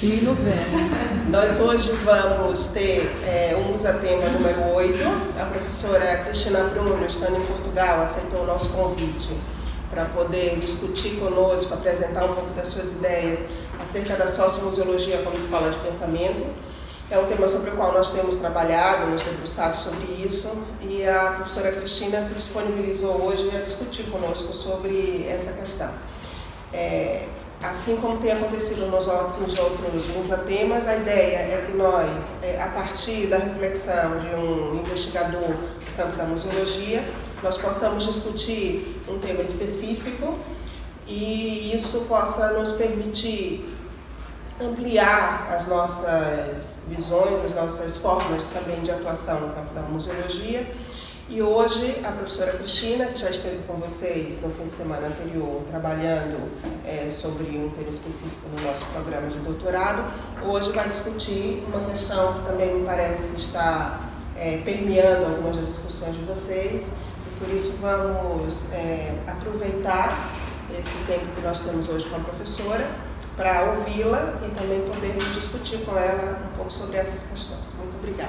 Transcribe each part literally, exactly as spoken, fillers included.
E novembro. Nós hoje vamos ter é, o Musatema número oito. A professora Cristina Bruno, estando em Portugal, aceitou o nosso convite para poder discutir conosco, apresentar um pouco das suas ideias acerca da sociomuseologia como escola de pensamento. É um tema sobre o qual nós temos trabalhado, nos debruçado sobre isso, e a professora Cristina se disponibilizou hoje a discutir conosco sobre essa questão. É, assim como tem acontecido nos outros, outros Musatemas, a ideia é que nós, é, a partir da reflexão de um investigador do campo da museologia, nós possamos discutir um tema específico e isso possa nos permitir ampliar as nossas visões, as nossas formas também de atuação no campo da museologia. E hoje a professora Cristina, que já esteve com vocês no fim de semana anterior, trabalhando é, sobre um tema específico no nosso programa de doutorado, hoje vai discutir uma questão que também me parece estar é, permeando algumas das discussões de vocês, e por isso vamos é, aproveitar esse tempo que nós temos hoje com a professora para ouvi-la e também podermos discutir com ela um pouco sobre essas questões. Muito obrigada.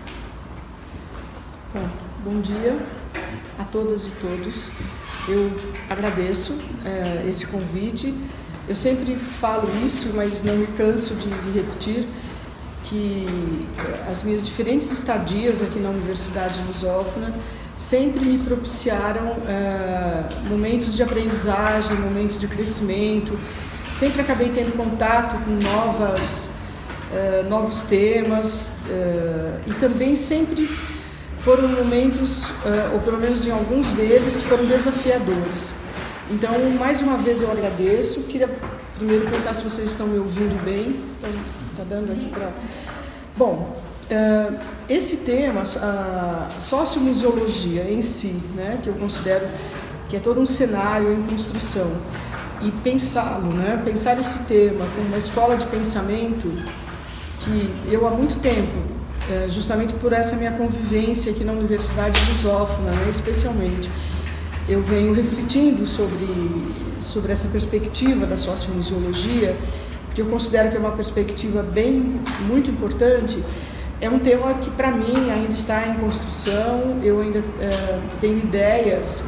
Bom, bom dia a todas e todos. Eu agradeço é, esse convite. Eu sempre falo isso, mas não me canso de, de repetir que as minhas diferentes estadias aqui na Universidade Lusófona sempre me propiciaram é, momentos de aprendizagem, momentos de crescimento. Sempre acabei tendo contato com novas, uh, novos temas uh, e também sempre foram momentos, uh, ou pelo menos em alguns deles, que foram desafiadores. Então, mais uma vez eu agradeço. Queria primeiro perguntar se vocês estão me ouvindo bem. Está dando aqui para... Bom, uh, esse tema, a sociomuseologia em si, né, que eu considero que é todo um cenário em construção, e pensá-lo, né? Pensar esse tema como uma escola de pensamento que eu há muito tempo, justamente por essa minha convivência aqui na Universidade Lusófona, né, especialmente, eu venho refletindo sobre, sobre essa perspectiva da sociomuseologia, porque eu considero que é uma perspectiva bem, muito importante. É um tema que para mim ainda está em construção, eu ainda uh, tenho ideias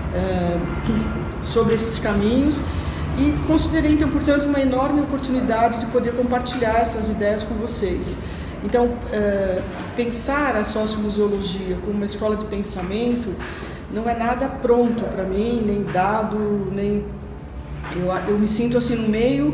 uh, sobre esses caminhos e considerei então, portanto, uma enorme oportunidade de poder compartilhar essas ideias com vocês. Então, uh, pensar a sociomuseologia como uma escola de pensamento não é nada pronto para mim, nem dado, nem... Eu, eu me sinto assim no meio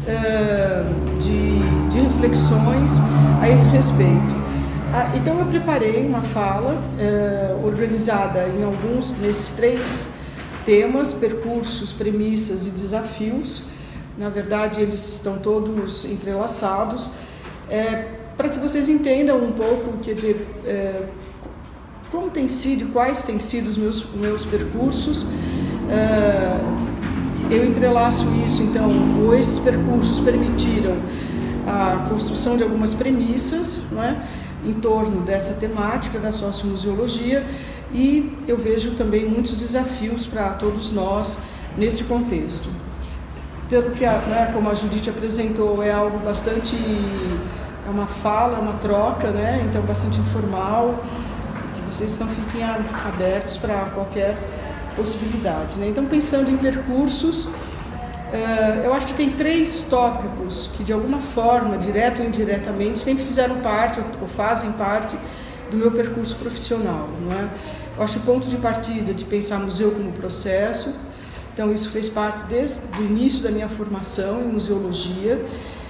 uh, de, de reflexões a esse respeito. Ah, então eu preparei uma fala uh, organizada em alguns, nesses três temas, percursos, premissas e desafios. Na verdade, eles estão todos entrelaçados, é, para que vocês entendam um pouco, quer dizer, é, como tem sido, quais têm sido os meus, meus percursos. É, eu entrelaço isso, então, ou esses percursos permitiram a construção de algumas premissas, não é, em torno dessa temática da sociomuseologia, e eu vejo também muitos desafios para todos nós nesse contexto. Pelo que, a, né, como a Judite apresentou, é algo bastante, é uma fala, uma troca, né, então bastante informal, que vocês não fiquem abertos para qualquer possibilidade, né. Então, pensando em percursos, uh, eu acho que tem três tópicos que, de alguma forma, direto ou indiretamente, sempre fizeram parte ou fazem parte do meu percurso profissional, não é? Eu acho o ponto de partida de pensar museu como processo, então isso fez parte desde o início da minha formação em museologia,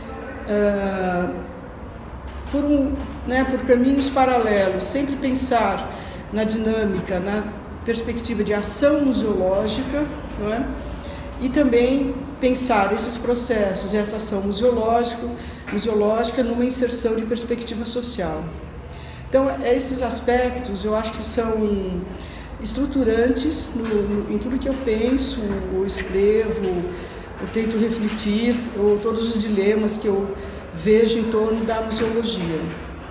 uh, por, um, né, por caminhos paralelos, sempre pensar na dinâmica, na perspectiva de ação museológica, não é? E também pensar esses processos e essa ação museológica, museológica numa inserção de perspectiva social. Então, esses aspectos eu acho que são estruturantes no, no, em tudo que eu penso, ou escrevo, eu tento refletir, ou todos os dilemas que eu vejo em torno da museologia.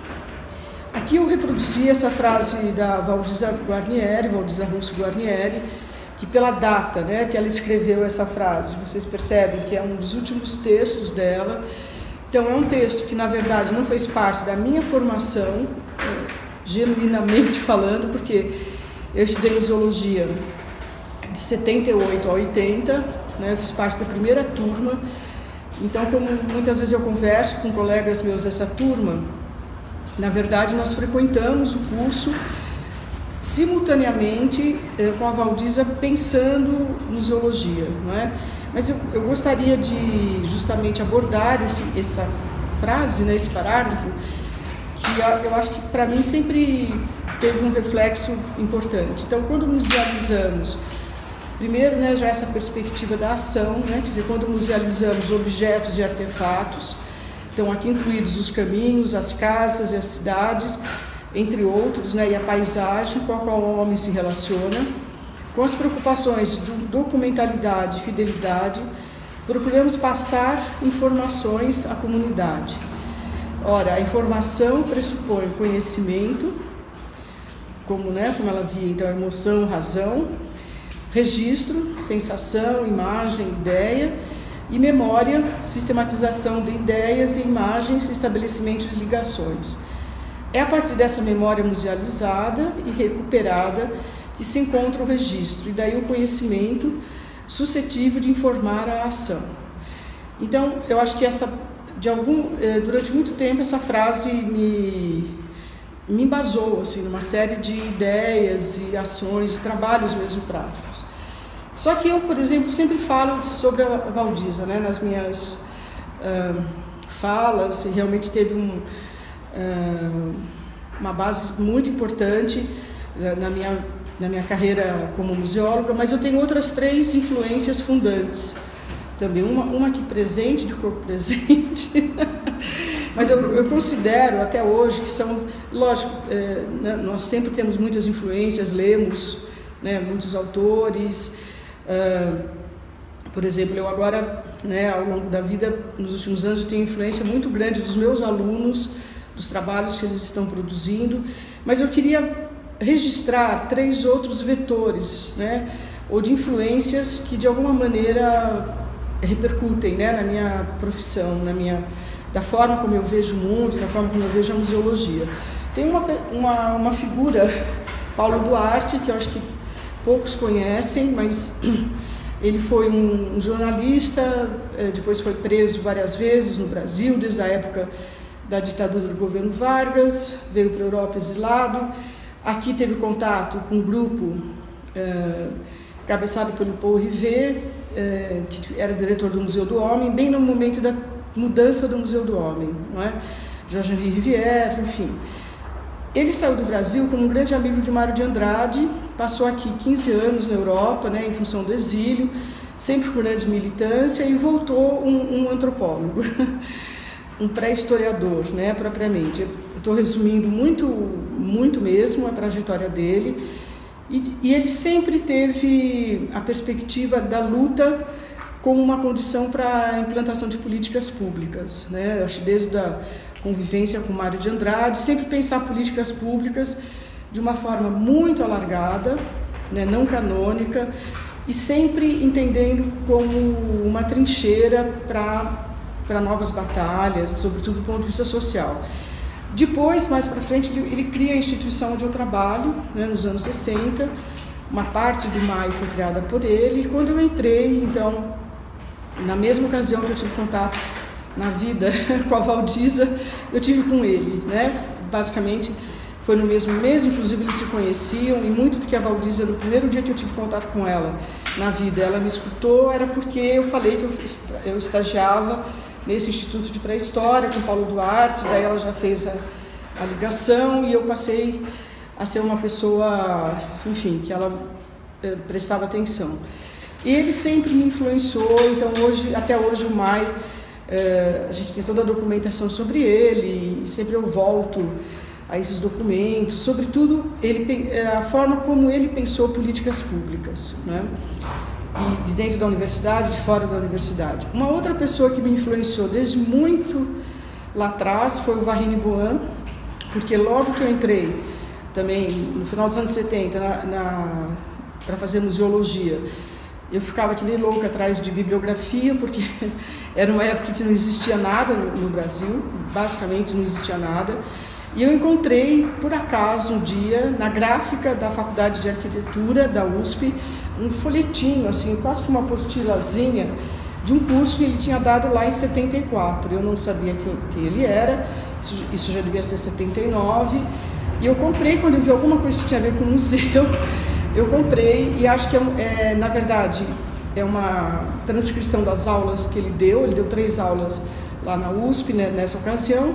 Aqui eu reproduzi essa frase da Valdiza Guarnieri, Valdiza Russo Guarnieri, que pela data, né, que ela escreveu essa frase, vocês percebem que é um dos últimos textos dela, Então é um texto que na verdade não fez parte da minha formação, genuinamente falando, porque eu estudei museologia de setenta e oito a oitenta, né, eu fiz parte da primeira turma. Então, como muitas vezes eu converso com colegas meus dessa turma, na verdade nós frequentamos o curso simultaneamente eh, com a Valdiza pensando museologia, não é? Mas eu, eu gostaria de justamente abordar esse, essa frase, né, esse parágrafo, que eu acho que para mim sempre teve um reflexo importante. Então, quando musealizamos, primeiro, né, já essa perspectiva da ação, né, quer dizer, quando musealizamos objetos e artefatos, estão aqui incluídos os caminhos, as casas e as cidades, entre outros, né, e a paisagem com a qual o homem se relaciona, com as preocupações de documentalidade e fidelidade, procuramos passar informações à comunidade. Ora, a informação pressupõe conhecimento, como, né, como ela via, então, emoção, razão, registro, sensação, imagem, ideia, e memória, sistematização de ideias e imagens, estabelecimento de ligações. É a partir dessa memória musealizada e recuperada que se encontra o registro, e daí o conhecimento suscetível de informar a ação. Então, eu acho que essa, de algum, durante muito tempo essa frase me, me embasou assim, numa série de ideias e ações e trabalhos mesmo práticos. Só que eu, por exemplo, sempre falo sobre a Valdiza, né, nas minhas uh, falas, e realmente teve um, uh, uma base muito importante uh, na, minha, na minha carreira como museóloga, mas eu tenho outras três influências fundantes também, uma, uma aqui presente, de corpo presente, mas eu, eu considero até hoje que são, lógico, é, né, nós sempre temos muitas influências, lemos, né, muitos autores. Uh, por exemplo, eu agora, né, ao longo da vida, nos últimos anos, eu tenho influência muito grande dos meus alunos, dos trabalhos que eles estão produzindo, mas eu queria registrar três outros vetores, né, ou de influências que de alguma maneira repercutem, né, na minha profissão, na minha, da forma como eu vejo o mundo, da forma como eu vejo a museologia. Tem uma, uma, uma figura, Paulo Duarte, que eu acho que poucos conhecem, mas ele foi um jornalista, depois foi preso várias vezes no Brasil, desde a época da ditadura do governo Vargas, veio para a Europa exilado, aqui teve contato com um grupo eh, cabeçado pelo Paul Rivet, eh, que era diretor do Museu do Homem, bem no momento da mudança do Museu do Homem, não é? Jorge-Henri Rivière, enfim. Ele saiu do Brasil como um grande amigo de Mário de Andrade, passou aqui quinze anos na Europa, né, em função do exílio, sempre com grande militância, e voltou um, um antropólogo, um pré-historiador, né, propriamente. Eu estou resumindo muito, muito mesmo a trajetória dele, e, e ele sempre teve a perspectiva da luta como uma condição para a implantação de políticas públicas, né? Eu acho que desde a convivência com Mário de Andrade, sempre pensar políticas públicas de uma forma muito alargada, né, não canônica, e sempre entendendo como uma trincheira para para novas batalhas, sobretudo do ponto de vista social. Depois, mais para frente, ele, ele cria a instituição onde eu trabalho, né, nos anos sessenta, uma parte do M A I foi criada por ele, e quando eu entrei, então, na mesma ocasião que eu tive contato na vida com a Valdiza, eu tive com ele, né? Basicamente foi no mesmo mês, inclusive eles se conheciam, e muito porque a Valdiza, no primeiro dia que eu tive contato com ela na vida, ela me escutou, era porque eu falei que eu, eu estagiava nesse Instituto de Pré-História com Paulo Duarte, daí ela já fez a, a ligação, e eu passei a ser uma pessoa, enfim, que ela eh, prestava atenção. E ele sempre me influenciou, então hoje, até hoje o M A I, eh, a gente tem toda a documentação sobre ele, e sempre eu volto a esses documentos, sobretudo ele, a forma como ele pensou políticas públicas, né? E de dentro da universidade, de fora da universidade. Uma outra pessoa que me influenciou desde muito lá atrás foi o Varine Boan, porque logo que eu entrei, também no final dos anos setenta, na, na, para fazer museologia, eu ficava que nem louca atrás de bibliografia, porque era uma época que não existia nada no, no Brasil, basicamente não existia nada. E eu encontrei, por acaso, um dia, na gráfica da Faculdade de Arquitetura da U S P, um folhetinho, assim, quase que uma apostilazinha, de um curso que ele tinha dado lá em setenta e quatro. Eu não sabia quem, quem ele era, isso, isso já devia ser setenta e nove. E eu comprei, quando eu vi alguma coisa que tinha a ver com o museu, eu comprei, e acho que, é, é, na verdade, é uma transcrição das aulas que ele deu. Ele deu três aulas lá na U S P, né, nessa ocasião.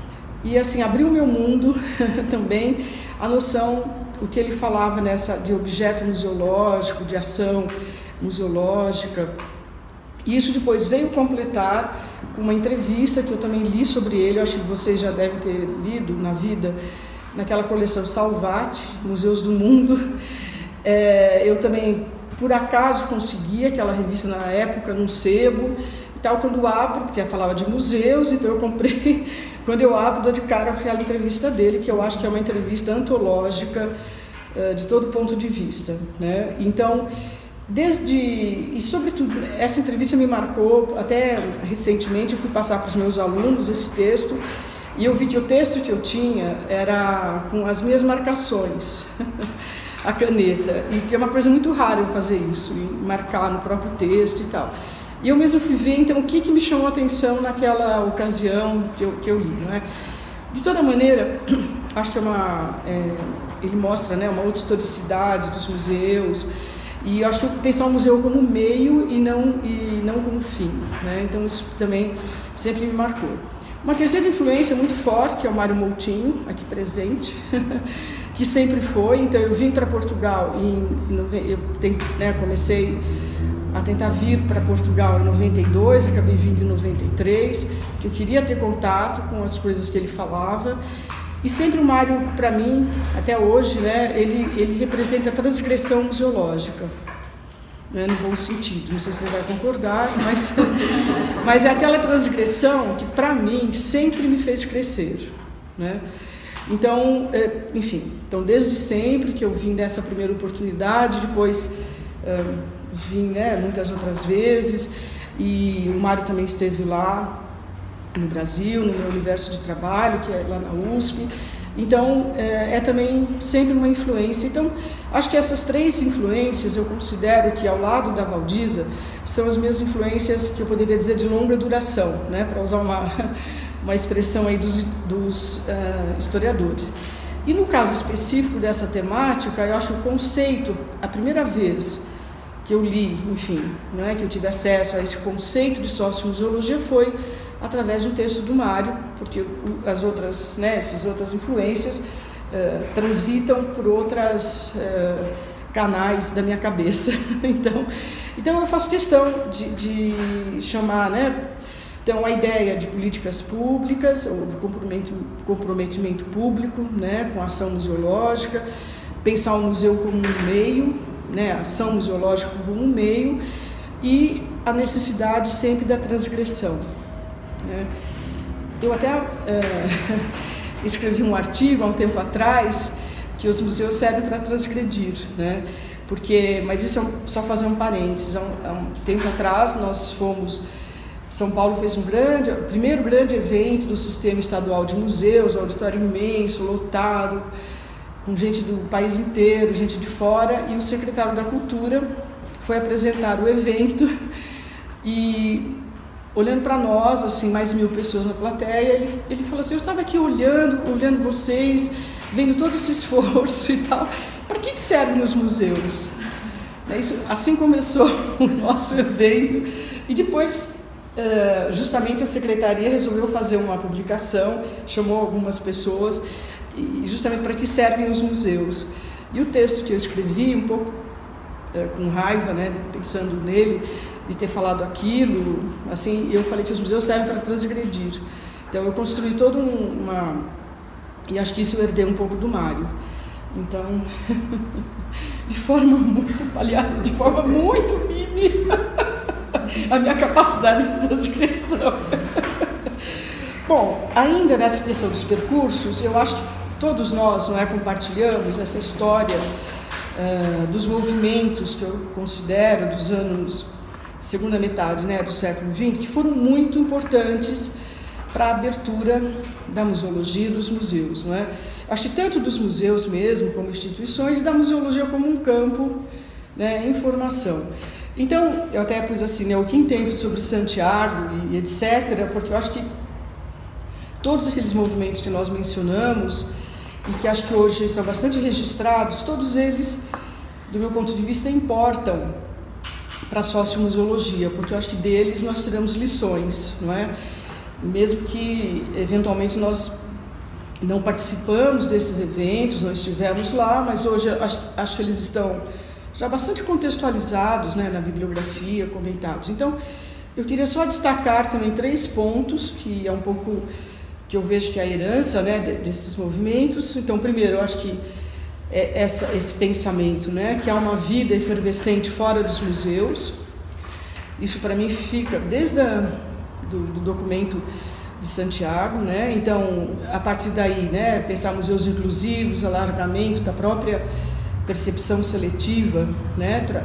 E assim, abriu o meu mundo também a noção, o que ele falava nessa, de objeto museológico, de ação museológica. E isso depois veio completar com uma entrevista que eu também li sobre ele, eu acho que vocês já devem ter lido na vida, naquela coleção Salvati, Museus do Mundo. É, eu também, por acaso, consegui aquela revista na época, num sebo, e tal, quando abro, porque falava de museus, então eu comprei, quando eu abro, dou de cara com aquela entrevista dele, que eu acho que é uma entrevista antológica uh, de todo ponto de vista, né? Então, desde, e sobretudo, essa entrevista me marcou, até recentemente eu fui passar para os meus alunos esse texto, e eu vi que o texto que eu tinha era com as minhas marcações, a caneta, e que é uma coisa muito rara eu fazer isso, marcar no próprio texto e tal. E eu mesmo fui ver, então, o que, que me chamou a atenção naquela ocasião que eu, que eu li, não é? De toda maneira, acho que é uma, é, ele mostra, né, uma outra historicidade dos museus, e acho que pensar o museu como meio e não, e não como fim, né? Então isso também sempre me marcou. Uma terceira influência muito forte, que é o Mário Moutinho, aqui presente, que sempre foi. Então eu vim para Portugal, e eu tenho, né, comecei a tentar vir para Portugal em noventa e dois, acabei vindo em noventa e três, que eu queria ter contato com as coisas que ele falava. E sempre o Mário, para mim, até hoje, né, ele, ele representa a transgressão museológica, né, no bom sentido. Não sei se você vai concordar, mas, mas é aquela transgressão que, para mim, sempre me fez crescer, né? Então, enfim, então desde sempre que eu vim nessa primeira oportunidade, depois vim, né, muitas outras vezes, e o Mário também esteve lá no Brasil, no meu universo de trabalho, que é lá na U S P. Então, é, é também sempre uma influência. Então, acho que essas três influências eu considero que, ao lado da Valdisa, são as minhas influências que eu poderia dizer de longa duração, né, para usar uma, uma expressão aí dos, dos uh, historiadores. E no caso específico dessa temática, eu acho o conceito, a primeira vez que eu li, enfim, não é, que eu tive acesso a esse conceito de sociomuseologia foi através de um texto do Mário, porque as outras, né, essas outras influências uh, transitam por outras uh, canais da minha cabeça. então, então eu faço questão de, de chamar, né, então, a ideia de políticas públicas, ou do comprometimento, comprometimento público, né, com a ação museológica, pensar o museu como um meio, né, a ação museológica como um meio, e a necessidade sempre da transgressão. Né. Eu até é, escrevi um artigo há um tempo atrás que os museus servem para transgredir, né, porque, mas isso é um, só fazer um parênteses. Há um, há um tempo atrás nós fomos, São Paulo fez um grande, o primeiro grande evento do Sistema Estadual de Museus, um auditório imenso, lotado, com gente do país inteiro, gente de fora, e o secretário da Cultura foi apresentar o evento e, olhando para nós, assim, mais de mil pessoas na plateia, ele, ele falou assim: eu estava aqui olhando, olhando vocês, vendo todo esse esforço e tal, para que, que servem os museus? Isso, assim começou o nosso evento, e depois, justamente, a secretaria resolveu fazer uma publicação, chamou algumas pessoas, e justamente para que servem os museus. E o texto que eu escrevi, um pouco é, com raiva, né, pensando nele, de ter falado aquilo, assim, eu falei que os museus servem para transgredir. Então eu construí toda um, uma... E acho que isso eu herdei um pouco do Mário. Então, de forma muito palhada, de forma muito mínima, a minha capacidade de transgressão. Bom, ainda nessa questão dos percursos, eu acho que todos nós, não é, compartilhamos essa história uh, dos movimentos que eu considero dos anos, segunda metade, né, do século vinte, que foram muito importantes para a abertura da museologia e dos museus, não é? Acho que tanto dos museus mesmo, como instituições, e da museologia como um campo, né, em formação. Então, eu até pus assim, né, o que entendo sobre Santiago e etcétera, porque eu acho que todos aqueles movimentos que nós mencionamos, e que acho que hoje são bastante registrados, todos eles, do meu ponto de vista, importam para a sociomuseologia, porque eu acho que deles nós tiramos lições, não é? Mesmo que, eventualmente, nós não participamos desses eventos, não estivemos lá, mas hoje acho, acho que eles estão já bastante contextualizados, né, na bibliografia, comentados. Então, eu queria só destacar também três pontos, que é um pouco que eu vejo que é a herança, né, desses movimentos. Então, primeiro, eu acho que é essa, esse pensamento, né, que há uma vida efervescente fora dos museus. Isso, para mim, fica desde a, do, do documento de Santiago, né? Então, a partir daí, né, pensar museus inclusivos, alargamento da própria percepção seletiva, né, tra,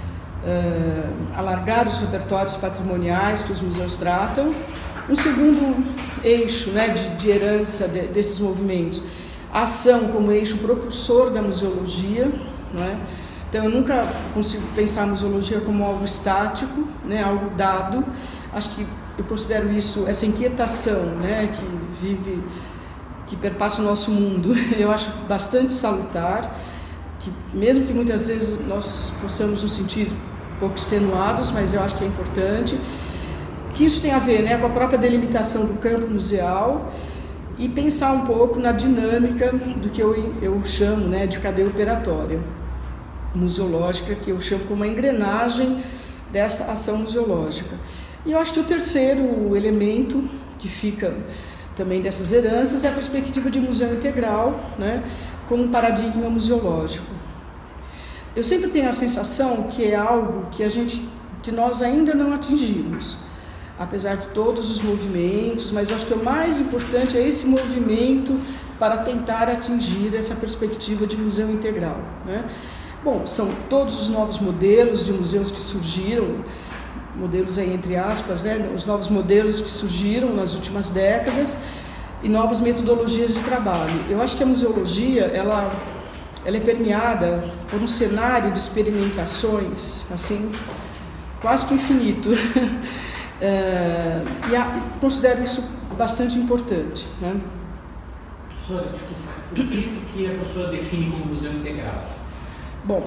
uh, alargar os repertórios patrimoniais que os museus tratam. Um segundo eixo, né, de, de herança de, desses movimentos, a ação como eixo propulsor da museologia, né? Então eu nunca consigo pensar a museologia como algo estático, né, algo dado. Acho que eu considero isso, essa inquietação, né, que vive, que perpassa o nosso mundo, eu acho bastante salutar, que mesmo que muitas vezes nós possamos nos sentir um pouco extenuados, mas eu acho que é importante, que isso tem a ver, né, com a própria delimitação do campo museal e pensar um pouco na dinâmica do que eu, eu chamo, né, de cadeia operatória museológica, que eu chamo como uma engrenagem dessa ação museológica. E eu acho que o terceiro elemento que fica também dessas heranças é a perspectiva de museu integral, né, como um paradigma museológico. Eu sempre tenho a sensação que é algo que a gente, que nós ainda não atingimos, apesar de todos os movimentos, mas eu acho que o mais importante é esse movimento para tentar atingir essa perspectiva de museu integral, né? Bom, são todos os novos modelos de museus que surgiram, modelos aí entre aspas, né, os novos modelos que surgiram nas últimas décadas e novas metodologias de trabalho. Eu acho que a museologia, ela, ela é permeada por um cenário de experimentações, assim, quase que infinito. é, e, a, e considero isso bastante importante, né? Professora, desculpa, o que a professora define como museu integral? Bom,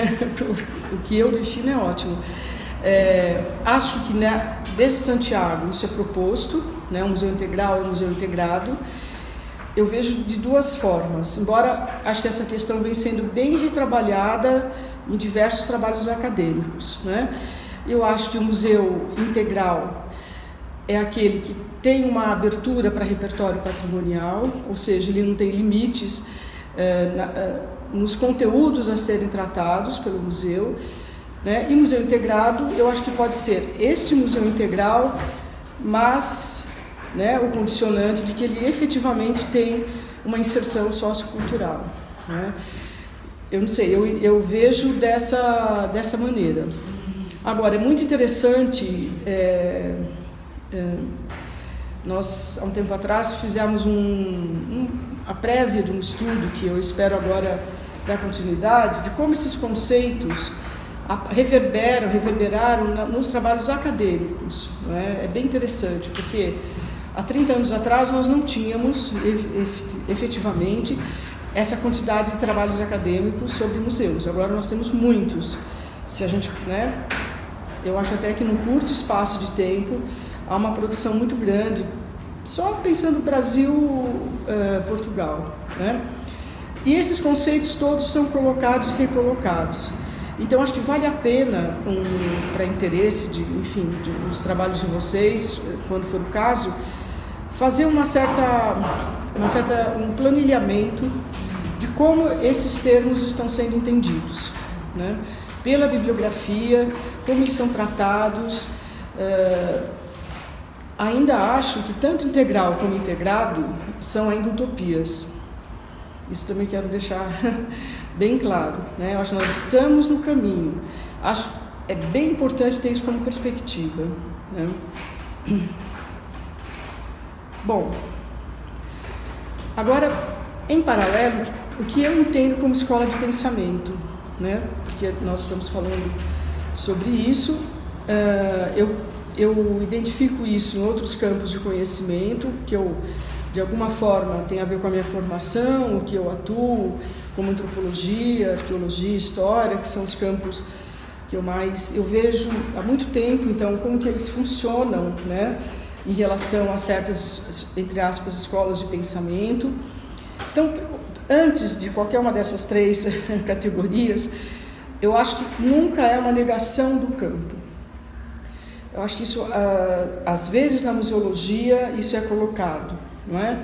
o que eu defino é ótimo. É, acho que, né, desde Santiago isso é proposto, né, um museu integral e um museu integrado. Eu vejo de duas formas, embora acho que essa questão vem sendo bem retrabalhada em diversos trabalhos acadêmicos, né? Eu acho que o museu integral é aquele que tem uma abertura para repertório patrimonial, ou seja, ele não tem limites é, na, é, nos conteúdos a serem tratados pelo museu, né? E museu integrado, eu acho que pode ser este museu integral, mas, né, o condicionante de que ele efetivamente tem uma inserção sociocultural, né? Eu não sei, eu, eu vejo dessa, dessa maneira. Agora, é muito interessante, é, é, nós, há um tempo atrás, fizemos um, um, a prévia de um estudo que eu espero agora dar continuidade, de como esses conceitos reverberam, reverberaram nos trabalhos acadêmicos, né? É bem interessante, porque há trinta anos atrás nós não tínhamos efetivamente essa quantidade de trabalhos acadêmicos sobre museus. Agora nós temos muitos. Se a gente, né, eu acho até que num curto espaço de tempo há uma produção muito grande, só pensando no Brasil, uh, Portugal, né? E esses conceitos todos são colocados e recolocados. Então, acho que vale a pena, um, para interesse, de, enfim, de, dos trabalhos de vocês, quando for o caso, fazer uma certa, uma certa, um planilhamento de como esses termos estão sendo entendidos, né? Pela bibliografia, como eles são tratados. Uh, ainda acho que tanto integral como integrado são ainda utopias. Isso também quero deixar bem claro, né? Eu acho que nós estamos no caminho. Acho é bem importante ter isso como perspectiva, né? Bom, agora, em paralelo, o que eu entendo como escola de pensamento, né? Porque nós estamos falando sobre isso, uh, eu, eu identifico isso em outros campos de conhecimento, que eu, de alguma forma, tem a ver com a minha formação, o que eu atuo, como antropologia, arqueologia, história, que são os campos que eu mais, eu vejo há muito tempo, então, como que eles funcionam, né? Em relação a certas, entre aspas, escolas de pensamento. Então, antes de qualquer uma dessas três categorias, eu acho que nunca é uma negação do campo. Eu acho que isso, às vezes na museologia, isso é colocado, não é?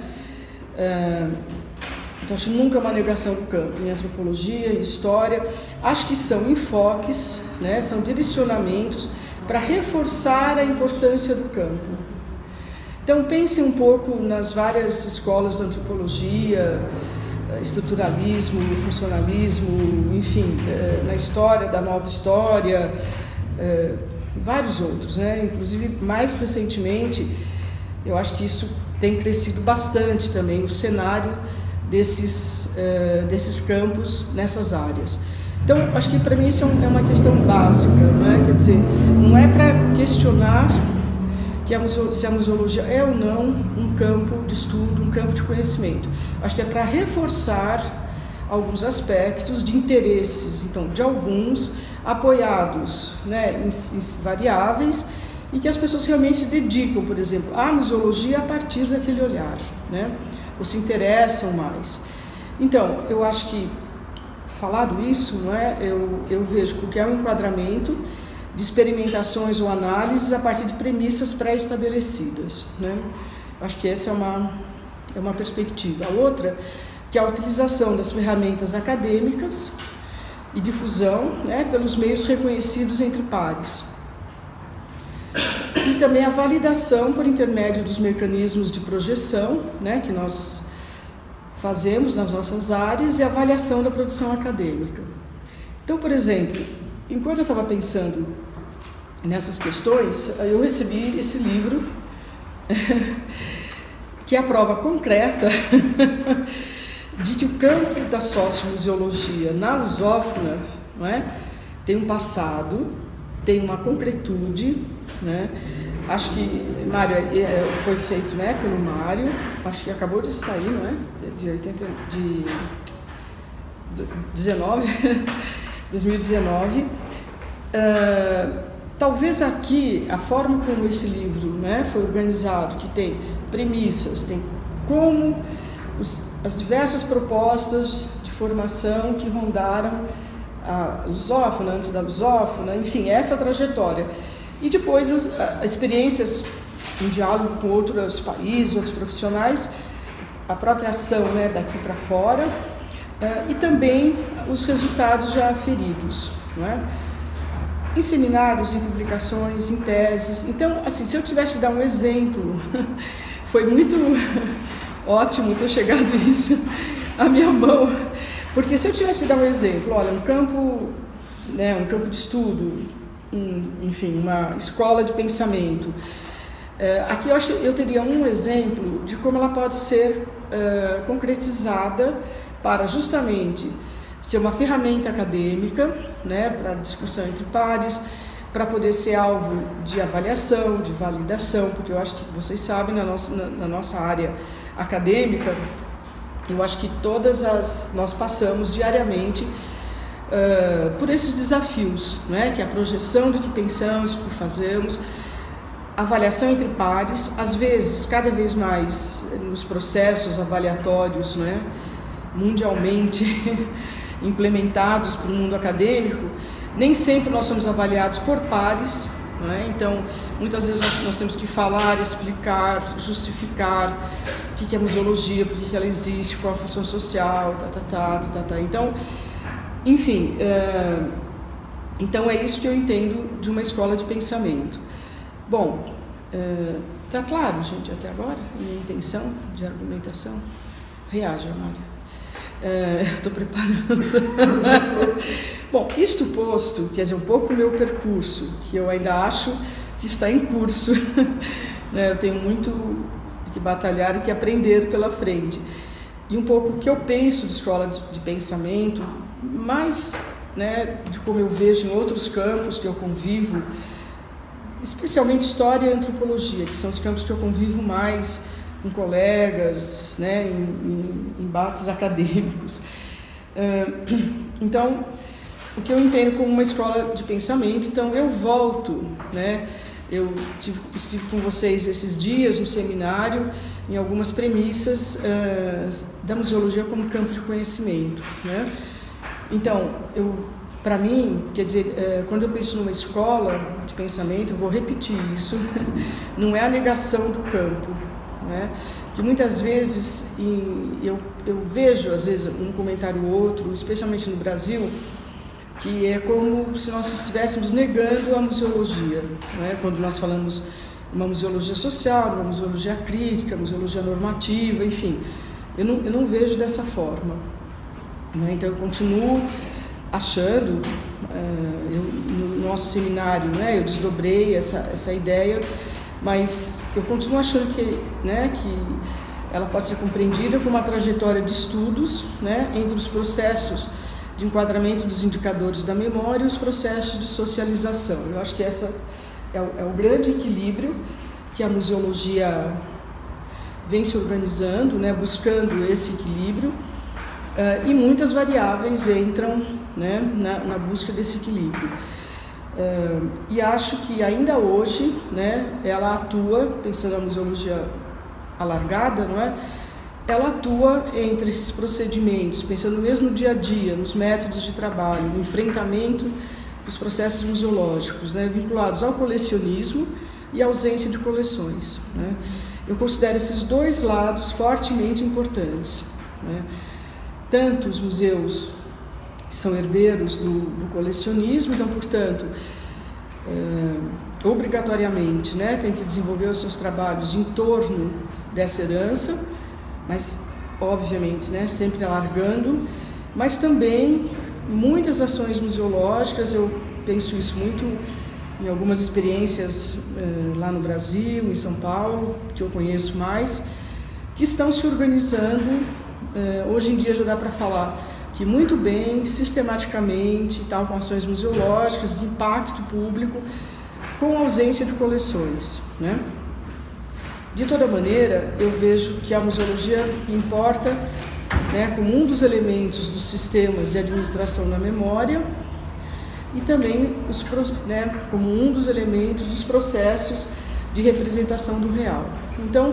Então, acho que nunca é uma negação do campo. Em antropologia, em história, acho que são enfoques, né? São direcionamentos para reforçar a importância do campo. Então, pense um pouco nas várias escolas da antropologia, estruturalismo, funcionalismo, enfim, na história da nova história, vários outros, né? Inclusive, mais recentemente, eu acho que isso tem crescido bastante também, o cenário desses, desses campos nessas áreas. Então, acho que para mim isso é uma questão básica, não é? Quer dizer, não é para questionar que a museo, se a museologia é ou não um campo de estudo, um campo de conhecimento. Acho que é para reforçar alguns aspectos de interesses, então, de alguns apoiados, né, em, em variáveis, e que as pessoas realmente se dedicam, por exemplo, à museologia a partir daquele olhar, né, ou se interessam mais. Então, eu acho que, falado isso, não é, eu, eu vejo que é um enquadramento de experimentações ou análises a partir de premissas pré-estabelecidas, né? Acho que essa é uma, é uma perspectiva. A outra, que é a utilização das ferramentas acadêmicas e difusão, né, pelos meios reconhecidos entre pares. E também a validação por intermédio dos mecanismos de projeção, né, que nós fazemos nas nossas áreas, e a avaliação da produção acadêmica. Então, por exemplo, enquanto eu estava pensando nessas questões, eu recebi esse livro, que é a prova concreta de que o campo da sociomuseologia na lusófona, não é, tem um passado, tem uma concretude, né? Acho que, Mário, foi feito, né, pelo Mário, acho que acabou de sair, não é? De oitenta, de dezenove, dois mil e dezenove. Uh, talvez aqui, a forma como esse livro, né, foi organizado, que tem premissas, tem como os, as diversas propostas de formação que rondaram a lusófona, antes da lusófona, enfim, essa trajetória. E depois as, as experiências em diálogo com outros países, outros profissionais, a própria ação, né, daqui para fora, uh, e também os resultados já aferidos, não é? Em seminários, em publicações, em teses. Então, assim, se eu tivesse que dar um exemplo, foi muito ótimo ter chegado isso à minha mão, porque se eu tivesse que dar um exemplo, olha, um campo, né, um campo de estudo, um, enfim, uma escola de pensamento, é, aqui eu, acho, eu teria um exemplo de como ela pode ser é, concretizada para justamente ser uma ferramenta acadêmica, né, para discussão entre pares, para poder ser alvo de avaliação, de validação, porque eu acho que vocês sabem, na nossa, na, na nossa área acadêmica, eu acho que todas as, nós passamos diariamente uh, por esses desafios, né, que é a projeção do que pensamos, do que fazemos, avaliação entre pares, às vezes, cada vez mais nos processos avaliatórios, né, mundialmente implementados para o mundo acadêmico, nem sempre nós somos avaliados por pares, não é? Então, muitas vezes nós, nós temos que falar, explicar, justificar o que, que é museologia, por que, que ela existe, qual a função social, tá, tá, tá, tá, tá. Então, enfim, é, então é isso que eu entendo de uma escola de pensamento. Bom, está é, claro, gente, até agora, minha intenção de argumentação? Reaja, Mário. Estou preparando. Bom, isto posto, quer dizer, um pouco o meu percurso, que eu ainda acho que está em curso. Eu tenho muito que batalhar e que aprender pela frente. E um pouco o que eu penso de escola de, de pensamento, mais, né, de como eu vejo em outros campos que eu convivo, especialmente história e antropologia, que são os campos que eu convivo mais com colegas, né, em, em embates acadêmicos. Então, o que eu entendo como uma escola de pensamento, então eu volto, né, eu tive, estive com vocês esses dias no seminário, em algumas premissas uh, da museologia como campo de conhecimento, né? Então, eu, para mim, quer dizer, uh, quando eu penso numa escola de pensamento, eu vou repetir isso, não é a negação do campo, né? Que muitas vezes, em, eu, eu vejo, às vezes, um comentário ou outro, especialmente no Brasil, que é como se nós estivéssemos negando a museologia, né? Quando nós falamos uma museologia social, uma museologia crítica, museologia normativa, enfim, eu não, eu não vejo dessa forma, né? Então eu continuo achando, uh, eu, no nosso seminário, né, eu desdobrei essa, essa ideia, mas eu continuo achando que, né, que ela pode ser compreendida como uma trajetória de estudos, né, entre os processos de enquadramento dos indicadores da memória e os processos de socialização. Eu acho que essa é o, é o grande equilíbrio que a museologia vem se organizando, né, buscando esse equilíbrio, uh, e muitas variáveis entram, né, na, na busca desse equilíbrio. Uh, e acho que ainda hoje, né, ela atua, pensando na museologia alargada, não é? Ela atua entre esses procedimentos, pensando mesmo no dia a dia, nos métodos de trabalho, no enfrentamento dos processos museológicos, né, vinculados ao colecionismo e à ausência de coleções, né. Eu considero esses dois lados fortemente importantes, né. Tanto os museus que são herdeiros do, do colecionismo, então, portanto, é, obrigatoriamente, né, tem que desenvolver os seus trabalhos em torno dessa herança, mas, obviamente, né, sempre alargando, mas também muitas ações museológicas, eu penso isso muito em algumas experiências eh, lá no Brasil, em São Paulo, que eu conheço mais, que estão se organizando, eh, hoje em dia já dá para falar que muito bem, sistematicamente, tal, com ações museológicas de impacto público, com ausência de coleções, né? De toda maneira, eu vejo que a museologia importa, né, como um dos elementos dos sistemas de administração da memória e também os, né, como um dos elementos dos processos de representação do real. Então,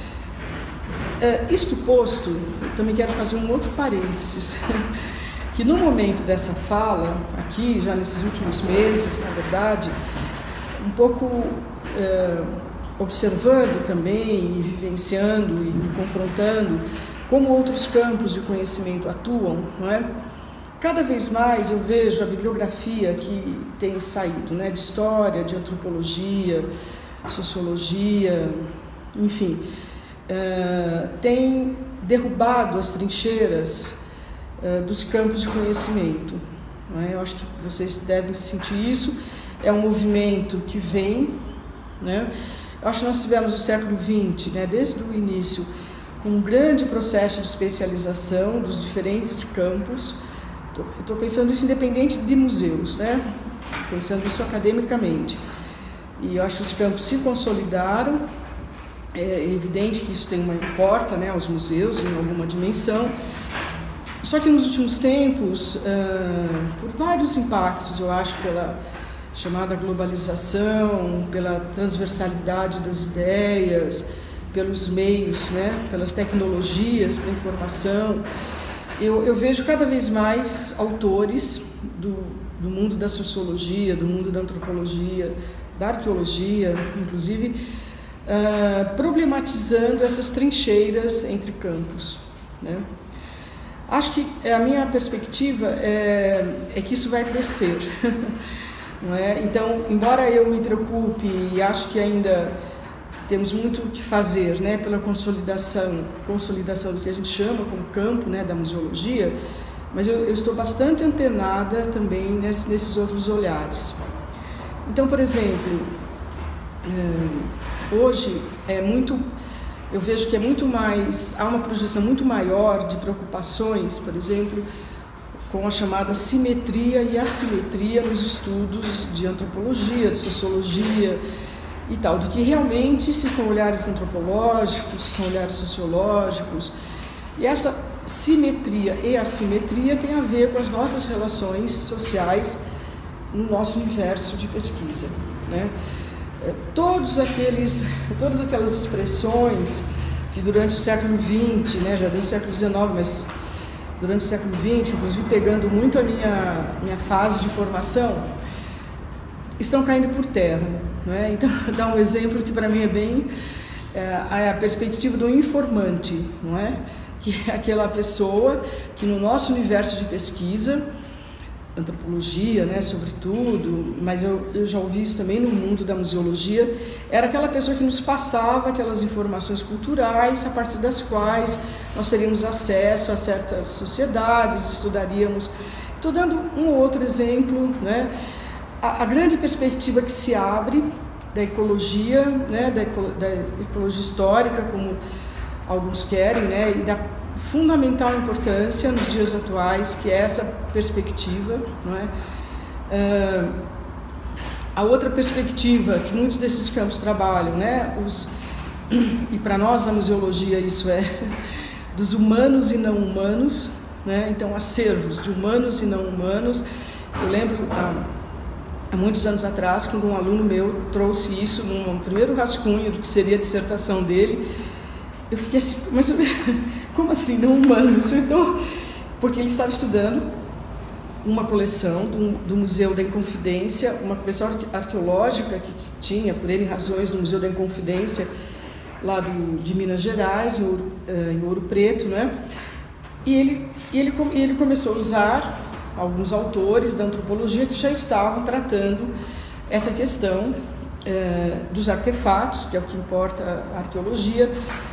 é, isto posto, eu também quero fazer um outro parênteses, que no momento dessa fala, aqui, já nesses últimos meses, na verdade, um pouco é, observando também e vivenciando e me confrontando como outros campos de conhecimento atuam, não é? Cada vez mais eu vejo a bibliografia que tem saído, né, de história, de antropologia, sociologia, enfim, uh, tem derrubado as trincheiras uh, dos campos de conhecimento, não é? Eu acho que vocês devem sentir isso. É um movimento que vem, né? Eu acho que nós tivemos no século vinte, né, desde o início, um grande processo de especialização dos diferentes campos. Estou pensando isso independente de museus, né? Pensando isso academicamente. E eu acho que os campos se consolidaram. É evidente que isso tem uma importa, né, aos museus em alguma dimensão. Só que nos últimos tempos, uh, por vários impactos, eu acho, pela chamada globalização, pela transversalidade das ideias, pelos meios, né, pelas tecnologias para informação, eu, eu vejo cada vez mais autores do, do mundo da sociologia, do mundo da antropologia, da arqueologia, inclusive, uh, problematizando essas trincheiras entre campos, né? Acho que a minha perspectiva é, é que isso vai crescer. Não é? Então, embora eu me preocupe e acho que ainda temos muito o que fazer, né, pela consolidação, consolidação do que a gente chama como campo, né, da museologia, mas eu, eu estou bastante antenada também nesse, nesses outros olhares. Então, por exemplo, hoje é muito, eu vejo que é muito mais, há uma projeção muito maior de preocupações, por exemplo, com a chamada simetria e assimetria nos estudos de antropologia, de sociologia e tal, do que realmente se são olhares antropológicos, se são olhares sociológicos. E essa simetria e assimetria tem a ver com as nossas relações sociais no nosso universo de pesquisa, né? Todos aqueles, todas aquelas expressões que durante o século vinte, né, já desde o século dezenove, mas durante o século vinte, inclusive pegando muito a minha, minha fase de formação, estão caindo por terra, né? Então, dá um exemplo que para mim é bem é, a perspectiva do informante, não é? Que é aquela pessoa que no nosso universo de pesquisa, antropologia, né, sobretudo, mas eu, eu já ouvi isso também no mundo da museologia, era aquela pessoa que nos passava aquelas informações culturais a partir das quais nós teríamos acesso a certas sociedades, estudaríamos. Estou dando um ou outro exemplo, né? A, a grande perspectiva que se abre da ecologia, né, da, eco, da ecologia histórica, como alguns querem, né, e da fundamental importância nos dias atuais, que é essa perspectiva, não é? Uh, a outra perspectiva que muitos desses campos trabalham, né, os, e para nós na museologia isso é dos humanos e não humanos, né? Então acervos de humanos e não humanos. Eu lembro há, há muitos anos atrás, quando um aluno meu trouxe isso num primeiro rascunho do que seria a dissertação dele, eu fiquei assim, mas como assim, não humanos? Então, porque ele estava estudando uma coleção do, do Museu da Inconfidência, uma coleção arqueológica que tinha, por N razões, no Museu da Inconfidência, lá do, de Minas Gerais, em Ouro, em Ouro Preto, né? E ele, e ele, ele começou a usar alguns autores da antropologia que já estavam tratando essa questão eh, dos artefatos, que é o que importa a arqueologia,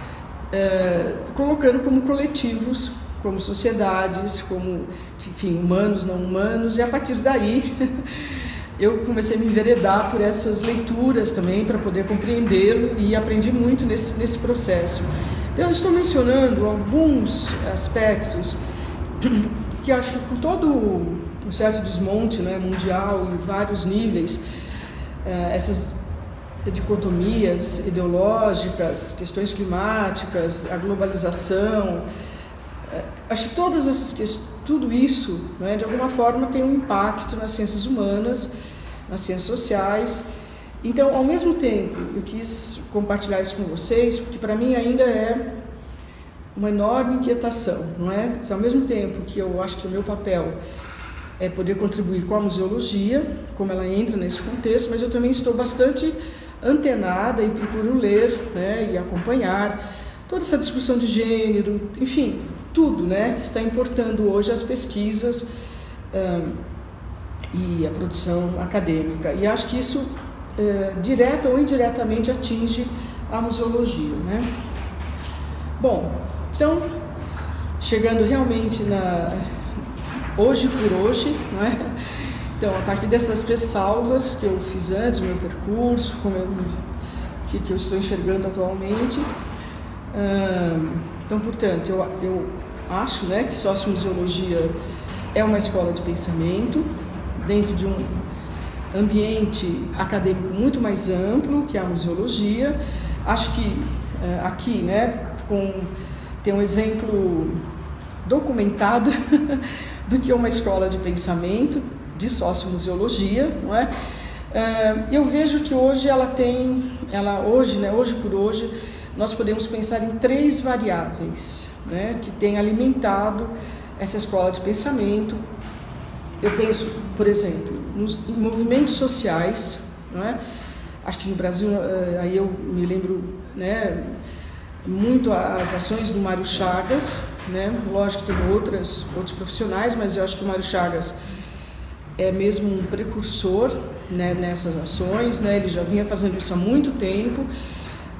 Uh, colocando como coletivos, como sociedades, como, enfim, humanos, não humanos, e a partir daí eu comecei a me enveredar por essas leituras também para poder compreendê-lo e aprendi muito nesse, nesse processo. Então eu estou mencionando alguns aspectos que acho que com todo um certo desmonte, né, mundial em vários níveis, uh, essas dicotomias ideológicas, questões climáticas, a globalização, acho que todas essas questões, tudo isso, né, de alguma forma tem um impacto nas ciências humanas, nas ciências sociais. Então, ao mesmo tempo, eu quis compartilhar isso com vocês, porque para mim ainda é uma enorme inquietação, não é? Mas, ao mesmo tempo que eu acho que o meu papel é poder contribuir com a museologia, como ela entra nesse contexto, mas eu também estou bastante antenada e procuro ler, né, e acompanhar toda essa discussão de gênero, enfim, tudo, né, que está importando hoje as pesquisas um, e a produção acadêmica. E acho que isso, uh, direta ou indiretamente, atinge a museologia, né? Bom, então, chegando realmente na hoje por hoje, não é? Então, a partir dessas ressalvas que eu fiz antes, o meu percurso, como eu, o que, que eu estou enxergando atualmente, hum, então, portanto, eu, eu acho, né, que sociomuseologia é uma escola de pensamento dentro de um ambiente acadêmico muito mais amplo que a museologia. Acho que aqui, né, com, tem um exemplo documentado do que é uma escola de pensamento de sociomuseologia, não é? Eu vejo que hoje ela tem, ela hoje, né, hoje por hoje, nós podemos pensar em três variáveis, né, que têm alimentado essa escola de pensamento. Eu penso, por exemplo, nos, em movimentos sociais, não é? Acho que no Brasil, aí eu me lembro, né, muito as ações do Mário Chagas, né? Lógico que tem outras, outros profissionais, mas eu acho que o Mário Chagas é mesmo um precursor, né, nessas ações, né? Ele já vinha fazendo isso há muito tempo,